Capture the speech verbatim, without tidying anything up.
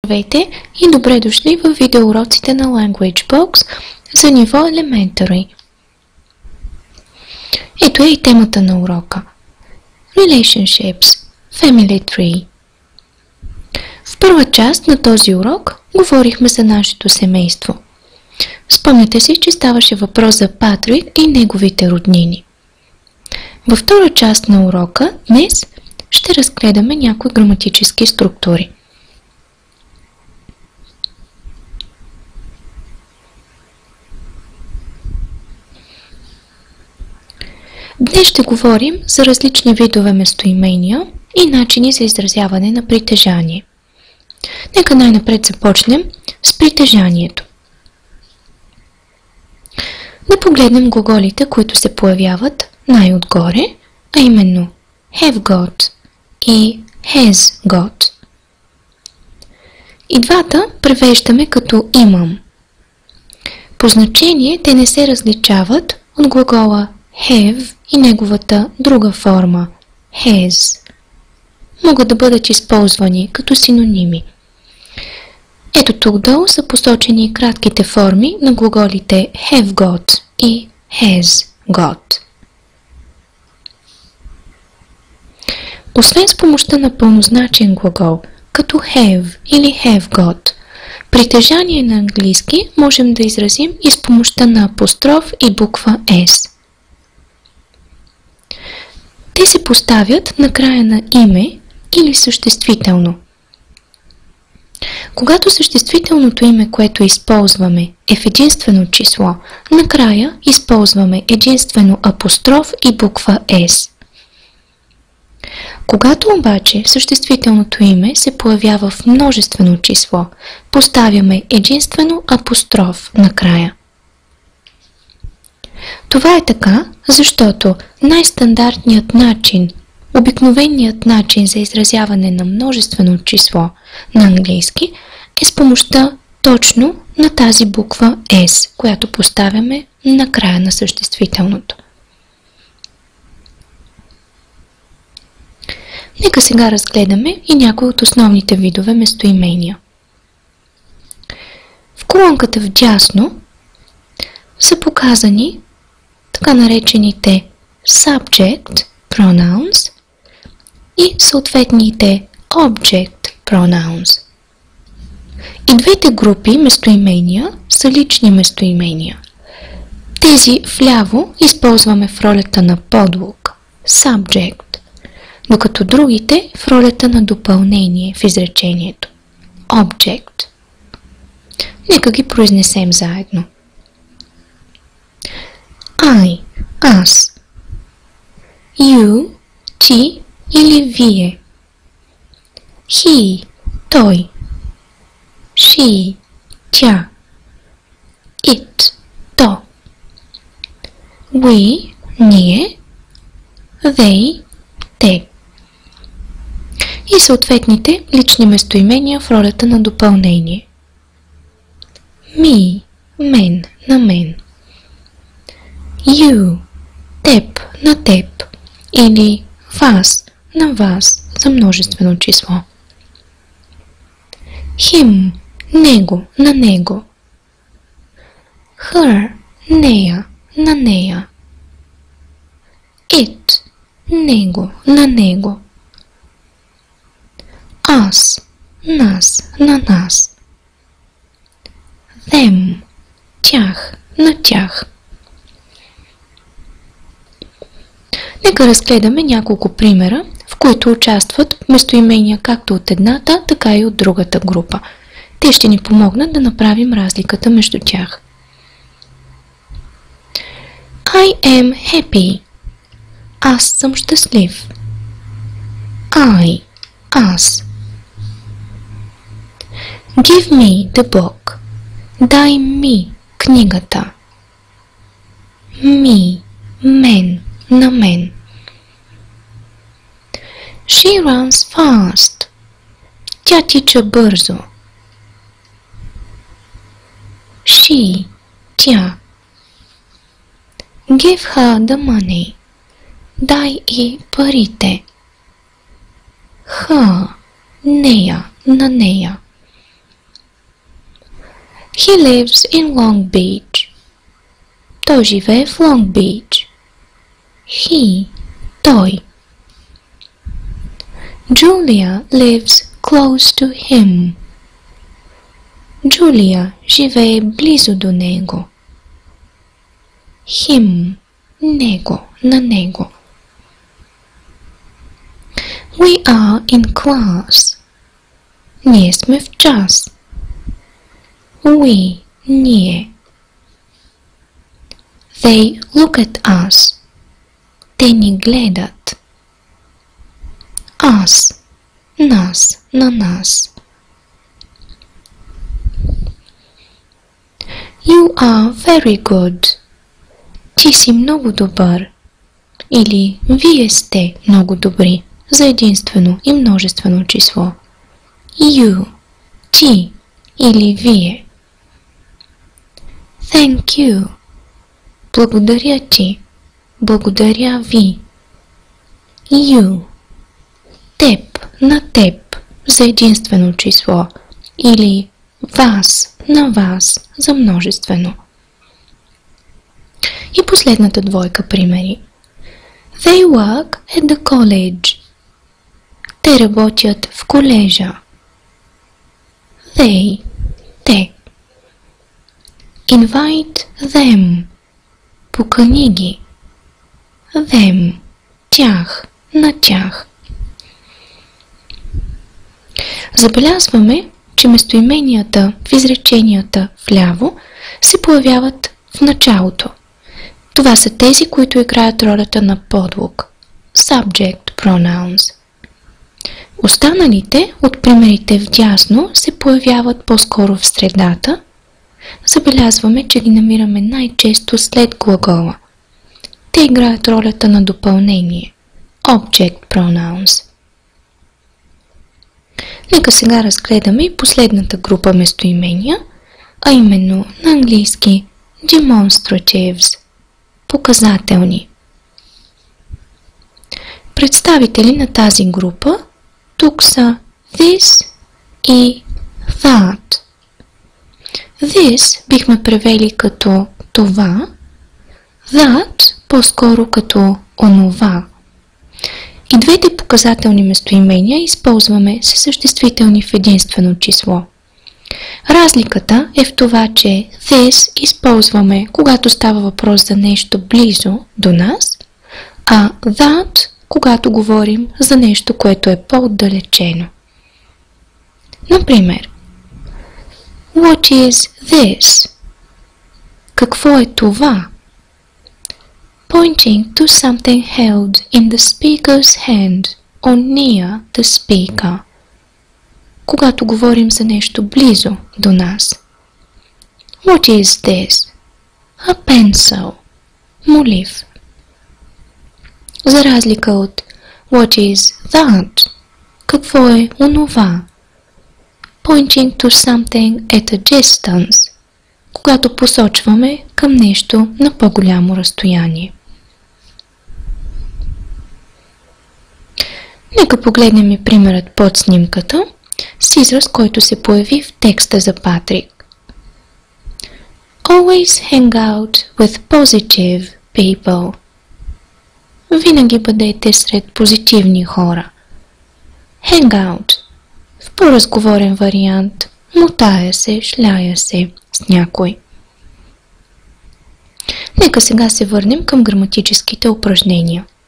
Здравейте и добре дошли в видеоуроците на LanguageBox за ниво Elementary. Ето е и темата на урока. Relationships, Family Tree. В първа част на този урок говорихме за нашето семейство. Спомняте си, че ставаше въпрос за Патрик и неговите роднини. Във втора част на урока днес ще разгледаме някои граматически структури. Днес ще говорим за различни видове местоимения и начини за изразяване на притежание. Нека най-напред започнем с притежанието. Да погледнем глаголите, които се появяват най-отгоре, а именно have got и has got. И двата превеждаме като имам. По значение те не се различават от глагола have и неговата друга форма has. Могат да бъдат използвани като синоними. Ето тук долу са посочени кратките форми на глаголите have got и has got. Освен с помощта на пълнозначен глагол, като have или have got, притежание на английски можем да изразим и с помощта на апостроф и буква S. Те се поставят на края на име или съществително. Когато съществителното име, което използваме, е в единствено число, накрая използваме единствено апостроф и буква S. Когато обаче съществителното име се появява в множествено число, поставяме единствено апостроф накрая. Това е така, защото най-стандартният начин, обикновеният начин за изразяване на множествено число на английски е с помощта точно на тази буква S, която поставяме на края на съществителното. Нека сега разгледаме и някои от основните видове местоимения. В колонката вдясно са показани така наречените subject pronouns и съответните object pronouns. И двете групи местоимения са лични местоимения. Тези вляво използваме в ролята на подлог subject, докато другите в ролята на допълнение в изречението object. Нека ги произнесем заедно. I, аз. You, ти или вие. He, той. She, тя. It, то. We, ние. They, те. И съответните лични местоимения в ролята на допълнение. Me, мен, на мен. You, теб, на теб, или вас, на вас, за множествено число. Him, него, на него. Her, нея, на нея. It, него, на него. Us, нас, на нас. Them, тях, на тях. Нека разгледаме няколко примера, в които участват местоимения както от едната, така и от другата група. Те ще ни помогнат да направим разликата между тях. I am happy. Аз съм щастлив. I, аз. Give me the book. Дай ми книгата. Me, мен, на мен. She runs fast. Тя тича бързо. She, тя. Give her the money. Дай и парите. Her, нея, на нея. He lives in Long Beach. Той живее в Long Beach. He, той. Julia lives close to him. Джулия живее близо до него. Him, него, на него. We are in class. Ние сме в час. We, ние. They look at us. Те ни гледат. Us, нас, на нас. You are very good. Ти си много добър. Или вие сте много добри за единствено и множествено число. You, ти или вие. Thank you. Благодаря ти. Благодаря ви. You. Теб, на теб, за единствено число. Или вас, на вас, за множествено. И последната двойка примери. They work at the college. Те работят в колежа. They, те. Invite them. Покани ги. Them, тях, на тях. Забелязваме, че местоименията в изреченията вляво се появяват в началото. Това са тези, които играят ролята на подлог – subject pronouns. Останалите от примерите вдясно се появяват по-скоро в средата. Забелязваме, че ги намираме най-често след глагола. Те играят ролята на допълнение – object pronouns. Нека сега разгледаме и последната група местоимения, а именно на английски demonstratives – показателни. Представители на тази група тук са this и that. This бихме превели като това, that по-скоро като онова. И двете показателни местоимения използваме съсъществителни в единствено число. Разликата е в това, че this използваме, когато става въпрос за нещо близо до нас, а that, когато говорим за нещо, което е по-отдалечено. Например, What is this? Какво е това? Pointing to something held in the speaker's hand or near the speaker. Когато говорим за нещо близо до нас. What is this? A pencil. Молив. За разлика от What is that? Какво е онова? Pointing to something at a distance. Когато посочваме към нещо на по-голямо разстояние. Нека погледнем и примерът под снимката с израз, който се появи в текста за Патрик. Always hang out with positive people. Винаги бъдете сред позитивни хора. Hang out. В по-разговорен вариант мотая се, шляя се с някой. Нека сега се върнем към граматическите упражнения.